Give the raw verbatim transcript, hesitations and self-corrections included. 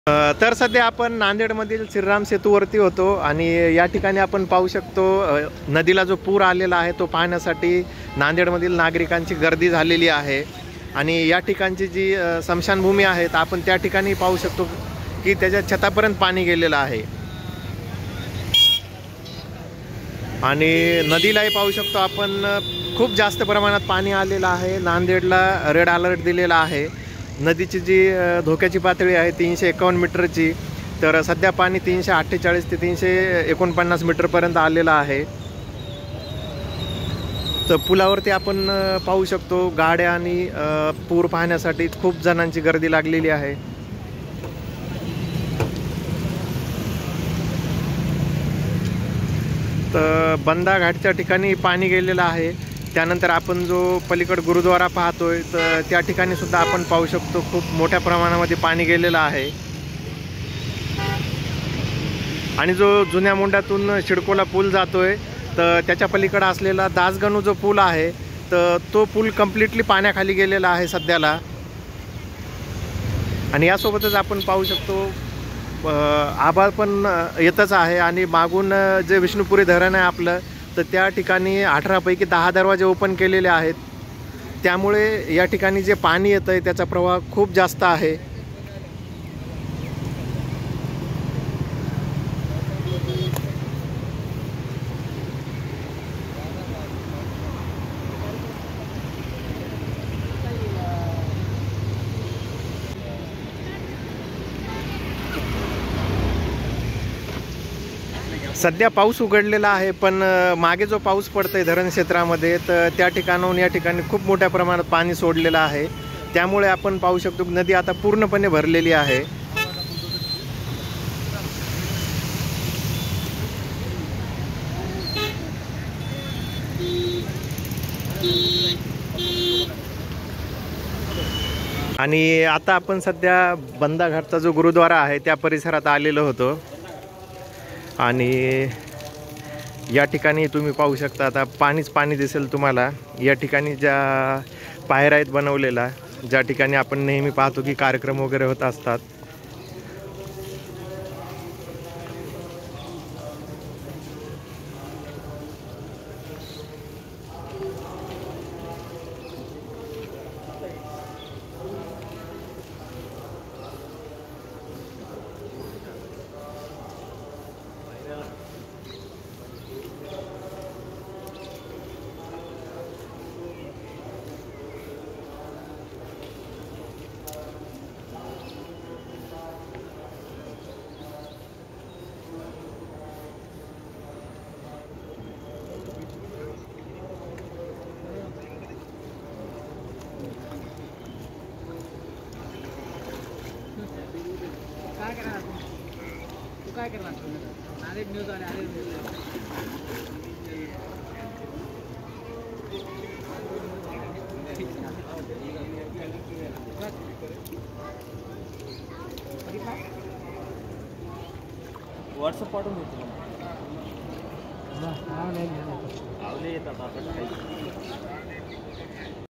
अ, तर सध्या आपण नांदेडमधील श्रीराम सेतूवरती होतो आणि या ठिकाणी आपण पाहू शकतो अ, नदीला जो पूर आलेला आहे तो पाहण्यासाठी नांदेडमधील नागरिकांची गर्दी झालेली आहे आणि या ठिकाणची जी अ, स्मशानभूमी आहे तर आपण त्या ठिकाणी पाहू शकतो की त्याच्या छतापर्यंत पाणी गेलेलं आहे आणि नदीलाही पाहू शकतो आपण अ, खूप जास्त प्रमाणात पाणी आलेलं आहे। नांदेडला रेड अलर्ट दिलेला आहे। नदीची जी धोक्याची पातळी आहे तीनशे एकावन्न मीटरची, तर सध्या पाणी तीनशे अठ्ठेचाळीस ते तीनशे एकोणपन्नास मीटरपर्यंत आलेलं आहे। तर पुलावरती आपण पाहू शकतो गाड्या आणि पूर पाहण्यासाठी खूप जणांची गर्दी लागलेली आहे। तर बंदा घाटच्या ठिकाणी पाणी गेलेलं आहे। त्यानंतर आपण जो पलीकड गुरुद्वारा पाहतोय तर त्या ठिकाणी सुद्धा आपण पाहू शकतो खूप मोठ्या प्रमाणामध्ये पाणी गेलेलं आहे आणि जो जुन्या मुंड्यातून शिडकोला पूल जातोय तर त्याच्या पलीकडे असलेला दासगणू जो पूल आहे तर तो पूल कंप्लीटली पाण्याखाली गेलेला आहे सध्याला। आणि यासोबतच आपण पाहू शकतो आभाळ पण येतच आहे आणि मागून जे विष्णुपुरी धरण आहे आपलं तर त्या ठिकाणी अठरा पैकी दहा दरवाजे ओपन केलेले आहेत। त्यामुळे या ठिकाणी जे पाणी येतंय त्याचा प्रवाह खूप जास्त आहे। सध्या पाऊस उघडलेला आहे पण मागे जो पाऊस पडतोय धरण क्षेत्रामध्ये तर त्या ठिकाणाहून या ठिकाणी खूप मोठ्या प्रमाणात पाणी सोडलेलं आहे। त्यामुळे आपण पाहू शकतो की नदी आता पूर्णपणे भरलेली आहे। आणि आता आपण सध्या बंदा घाटचा जो गुरुद्वारा आहे त्या परिसरात आलेलो होतो आणि या ठिकाणी तुम्ही पाहू शकता आता पाणीच पाणी दिसेल तुम्हाला। या ठिकाणी ज्या पायऱ्या आहेत बनवलेला ज्या ठिकाणी आपण नेहमी पाहतो की कार्यक्रम वगैरे होत असतात। काय करणार तू काय करणार नांदेड न्यूज आणि नांदेड न्यूज व्हॉट्सअप पाठवून देतो आवले येतात आपण